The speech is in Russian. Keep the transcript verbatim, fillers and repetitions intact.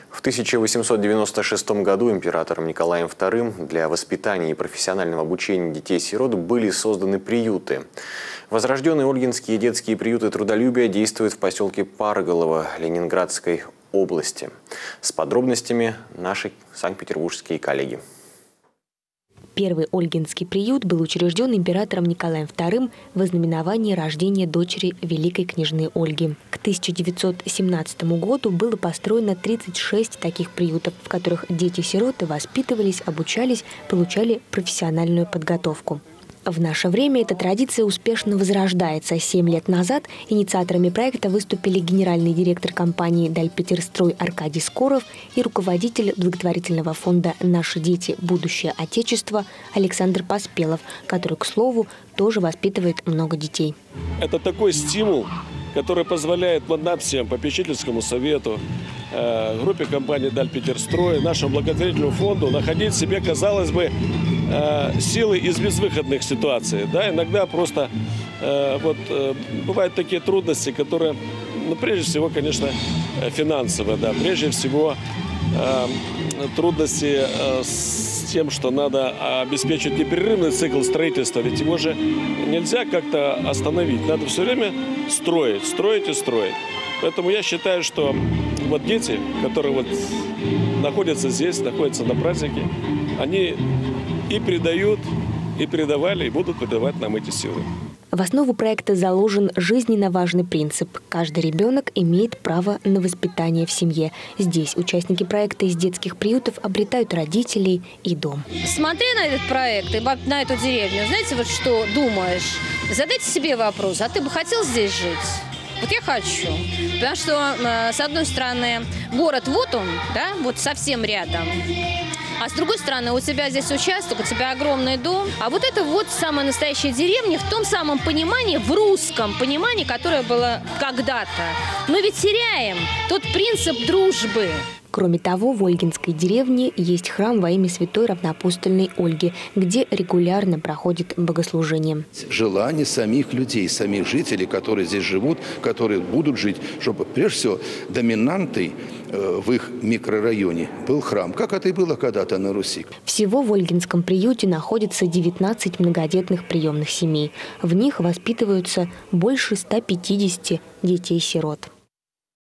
В тысяча восемьсот девяносто шестом году императором Николаем вторым для воспитания и профессионального обучения детей-сирот были созданы приюты. Возрожденные ольгинские детские приюты трудолюбия действуют в поселке Парголово Ленинградской области. С подробностями наши санкт-петербургские коллеги. Первый ольгинский приют был учрежден императором Николаем вторым в ознаменовании рождения дочери великой княжны Ольги. К тысяча девятьсот семнадцатому году было построено тридцать шесть таких приютов, в которых дети-сироты воспитывались, обучались, получали профессиональную подготовку. В наше время эта традиция успешно возрождается. Семь лет назад инициаторами проекта выступили генеральный директор компании «Дальпетерстрой» Аркадий Скоров и руководитель благотворительного фонда «Наши дети. Будущее Отечества» Александр Поспелов, который, к слову, тоже воспитывает много детей. Это такой стимул, который позволяет нам всем, попечительскому совету, группе компании «Дальпетерстрой», нашему благотворительному фонду находить в себе, казалось бы, силы из безвыходных ситуаций. Да, иногда просто вот, бывают такие трудности, которые, ну, прежде всего, конечно, финансовые. Да, прежде всего, трудности с тем, что надо обеспечить непрерывный цикл строительства. Ведь его же нельзя как-то остановить. Надо все время строить, строить и строить. Поэтому я считаю, что вот дети, которые вот находятся здесь, находятся на празднике, они и передают, и передавали, и будут передавать нам эти силы. В основу проекта заложен жизненно важный принцип. Каждый ребенок имеет право на воспитание в семье. Здесь участники проекта из детских приютов обретают родителей и дом. Смотря на этот проект и на эту деревню, знаете, вот что думаешь? Задайте себе вопрос, а ты бы хотел здесь жить? Вот я хочу. Потому что, с одной стороны, город вот он, да, вот совсем рядом. А с другой стороны, у тебя здесь участок, у тебя огромный дом. А вот это вот самая настоящая деревня в том самом понимании, в русском понимании, которое было когда-то. Мы ведь теряем тот принцип дружбы. Кроме того, в Ольгинской деревне есть храм во имя святой равноапостольной Ольги, где регулярно проходит богослужение. Желание самих людей, самих жителей, которые здесь живут, которые будут жить, чтобы прежде всего доминантой в их микрорайоне был храм, как это и было когда-то на Руси. Всего в Ольгинском приюте находится девятнадцать многодетных приемных семей. В них воспитываются больше ста пятидесяти детей-сирот.